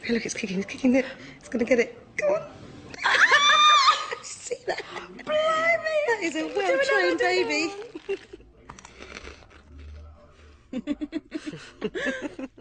Okay, look, it's kicking it. It's going to get it. Go on. See that? Blimey! That is a well-trained baby.